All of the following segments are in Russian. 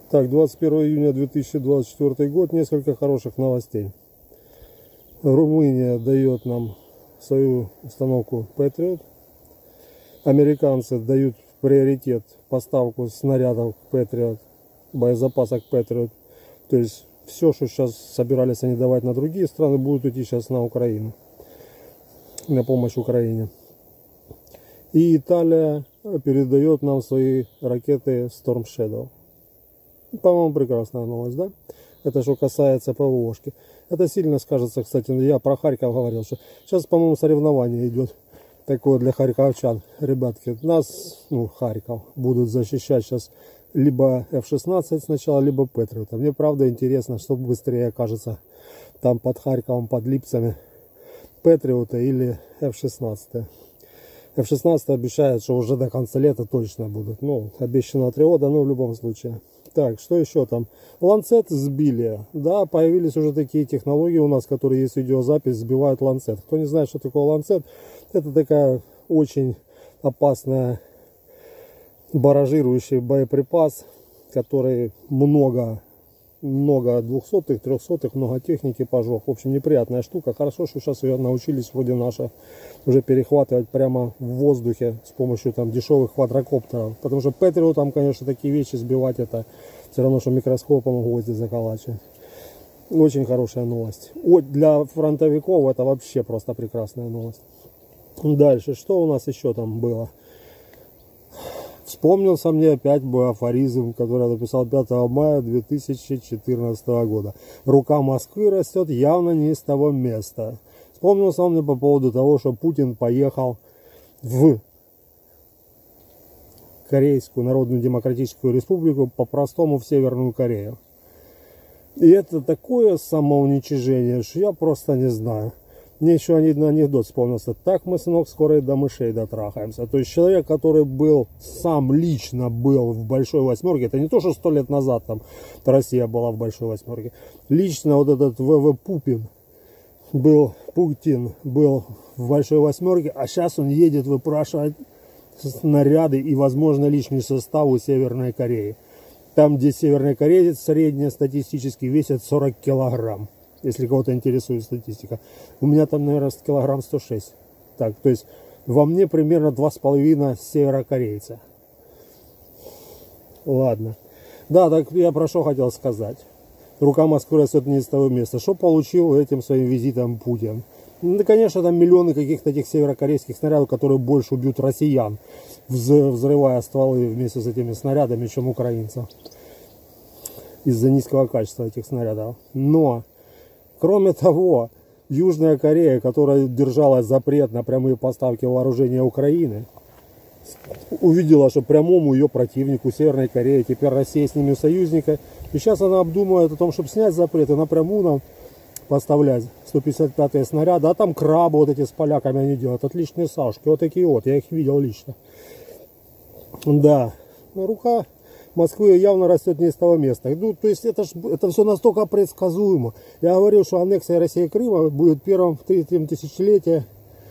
Так, 21 июня 2024 год. Несколько хороших новостей. Румыния дает нам свою установку Patriot. Американцы дают приоритет поставку снарядов к Patriot, боезапаса к Patriot. То есть все, что сейчас собирались они давать на другие страны, будут идти сейчас на Украину. На помощь Украине. И Италия передает нам свои ракеты Storm Shadow. По-моему, прекрасная новость, да? Это что касается ПВОшки. Это сильно скажется, кстати, я про Харьков говорил, что сейчас, по-моему, соревнование идет такое для харьковчан. Ребятки, нас, Харьков, будут защищать сейчас либо F-16 сначала, либо Patriot. Мне правда интересно, что быстрее окажется там под Харьковом, под Липцами, Patriot или F-16. F-16 обещает, что уже до конца лета точно будут. Обещано 3 года, но в любом случае. Так, что еще там? Ланцет сбили. Да, появились уже такие технологии у нас, которые есть видеозапись, сбивают Ланцет. Кто не знает, что такое Ланцет, это такая очень опасная баражирующий боеприпас, который много 200-х, 300-х, много техники пожег. В общем, неприятная штука. Хорошо, что сейчас ее научились вроде наши уже перехватывать прямо в воздухе с помощью там дешевых квадрокоптеров. Потому что Patriot там, конечно, такие вещи сбивать, это все равно, что микроскопом гвозди заколачивать. Очень хорошая новость. Для фронтовиков это вообще просто прекрасная новость. Дальше, что у нас еще там было? Вспомнился мне опять афоризм, который я написал 5 мая 2014 года. Рука Москвы растет явно не с того места. Вспомнился он мне по поводу того, что Путин поехал в Корейскую Народную Демократическую Республику, по-простому в Северную Корею. И это такое самоуничижение, что я просто не знаю. Мне еще один анекдот вспомнился. Так мы, сынок, скоро и до мышей дотрахаемся. То есть человек, который сам лично был в Большой Восьмерке, это не то, что 100 лет назад там Россия была в Большой Восьмерке. Лично вот этот ВВ Путин был в Большой Восьмерке, а сейчас он едет выпрашивать снаряды и, возможно, личный состав у Северной Кореи. Там, где Северная Корея средняя статистически весит 40 килограмм. Если кого-то интересует статистика. У меня там, наверное, килограмм 106. Так, то есть во мне примерно 2,5 северокорейца. Ладно. Да, так я про что хотел сказать. Рука Москвы растет не с того места. Что получил этим своим визитом Путин? Да, конечно, там миллионы каких-то этих северокорейских снарядов, которые больше убьют россиян, взрывая стволы вместе с этими снарядами, чем украинцев. Из-за низкого качества этих снарядов. Но кроме того, Южная Корея, которая держала запрет на прямые поставки вооружения Украины, увидела, что прямому ее противнику Северной Кореи, теперь Россия с ними союзника. И сейчас она обдумывает о том, чтобы снять запрет и напрямую нам поставлять 155-е снаряды. А там крабы вот эти с поляками они делают. Отличные сашки. Вот такие вот. Я их видел лично. Да. Рука Москвы явно растет не с того места. То есть это все настолько предсказуемо. Я говорил, что аннексия России Крыма будет первым в 3-м тысячелетии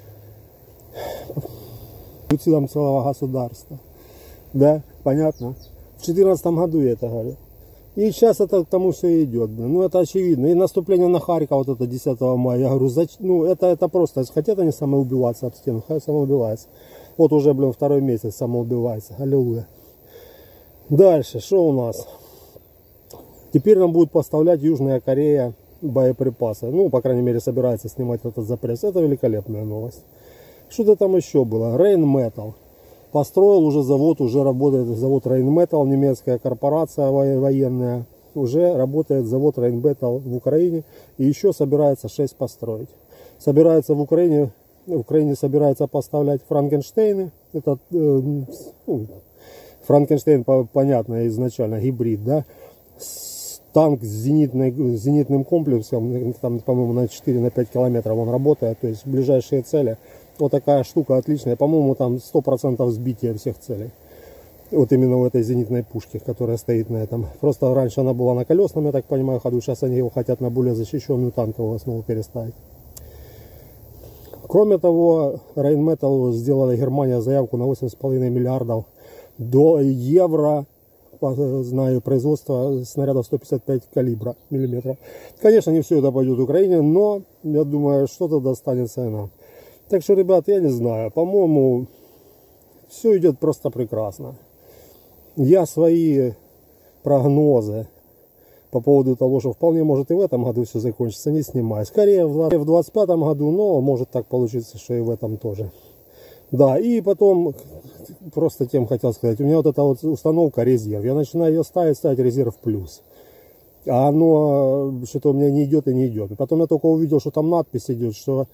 геноцидом целого государства. Да, понятно. В 2014 году я это говорил. И сейчас это к тому все идет. Это очевидно. И наступление на Харьков вот это 10 мая. Я говорю, это просто. Хотят они самоубиваться об стену, хай самоубиваются. Вот уже, 2-й месяц самоубивается. Аллилуйя. Дальше, что у нас? Теперь нам будет поставлять Южная Корея боеприпасы. По крайней мере, собирается снимать этот запрет. Это великолепная новость. Что-то там еще было. Rheinmetall. Построил уже завод, уже работает завод Rheinmetall, немецкая корпорация военная. Уже работает завод Rheinmetall в Украине. И еще собирается 6 построить. Собирается в Украине собирается поставлять Франкенштейны. Это Франкенштейн, понятно, изначально гибрид, да. Танк с зенитным комплексом, там, по-моему, на 4-5 километров он работает, то есть ближайшие цели. Вот такая штука отличная, по-моему, там 100% сбития всех целей. Вот именно в этой зенитной пушке, которая стоит на этом. Просто раньше она была на колесном, я так понимаю, ходу, сейчас они его хотят на более защищенную танковую основу переставить. Кроме того, Rheinmetall сделала Германия заявку на 8,5 миллиардов евро знаю производство снарядов 155 калибра миллиметров. Конечно, не все это пойдет Украине, но я думаю, что-то достанется и нам. Так что, ребят, я не знаю, по-моему, все идет просто прекрасно. Я свои прогнозы по поводу того, что вполне может и в этом году все закончится, не снимаю. Скорее в 2025 году, но может так получиться, что и в этом тоже. Да, и потом, просто тем хотел сказать, у меня вот эта вот установка резерв. Я начинаю ее ставить резерв плюс. А оно что-то у меня не идет и не идет. И потом я только увидел, что там надпись идет, что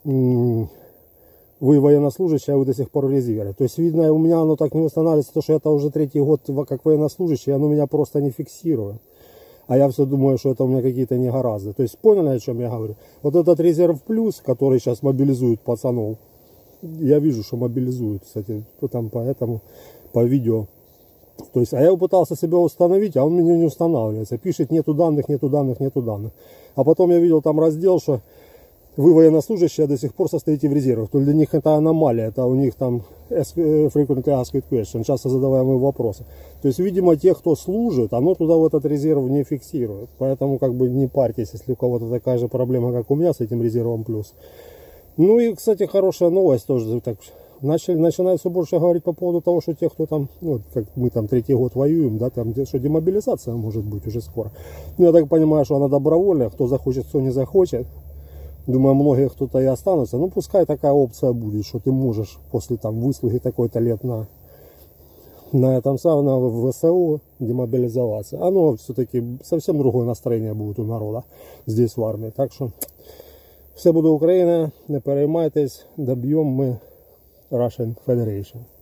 вы военнослужащий, а вы до сих пор в резерве. То есть, видно, у меня оно так не устанавливается, потому что это уже 3-й год как военнослужащий, оно меня просто не фиксирует. А я все думаю, что это у меня какие-то негоразды. То есть, поняли, о чем я говорю? Вот этот резерв плюс, который сейчас мобилизует пацанов, я вижу, что мобилизуют, кстати, там по видео. То есть, а я пытался себя установить, а он меня не устанавливается. Пишет, нету данных, нету данных, нету данных. А потом я видел там раздел, что вы военнослужащие до сих пор состоите в резервах. То для них это аномалия, это у них там frequently asked question, часто задаваемые вопросы. То есть, видимо, те, кто служит, оно туда в этот резерв не фиксирует. Поэтому как бы не парьтесь, если у кого-то такая же проблема, как у меня с этим резервом плюс. Ну и, кстати, хорошая новость тоже. Так, начинают все больше говорить по поводу того, что те, кто там, ну, как мы там 3-й год воюем, да, там, что демобилизация может быть уже скоро. Ну, я так понимаю, что она добровольная, кто захочет, кто не захочет. Думаю, многие кто-то и останутся. Ну, пускай такая опция будет, что ты можешь после там выслуги такой-то лет на этом самом в ВСУ демобилизоваться. Оно все-таки совсем другое настроение будет у народа здесь в армии. Так что все буде Україна, не переймайтесь, доб'ємо ми Russian Federation.